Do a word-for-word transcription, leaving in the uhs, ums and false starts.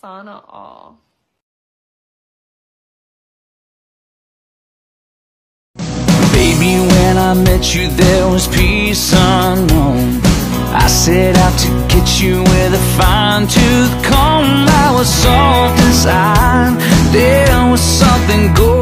Sana all. Baby, when I met you there was peace unknown. I set out to get you with a fine-tooth comb. I was soft inside, there was something going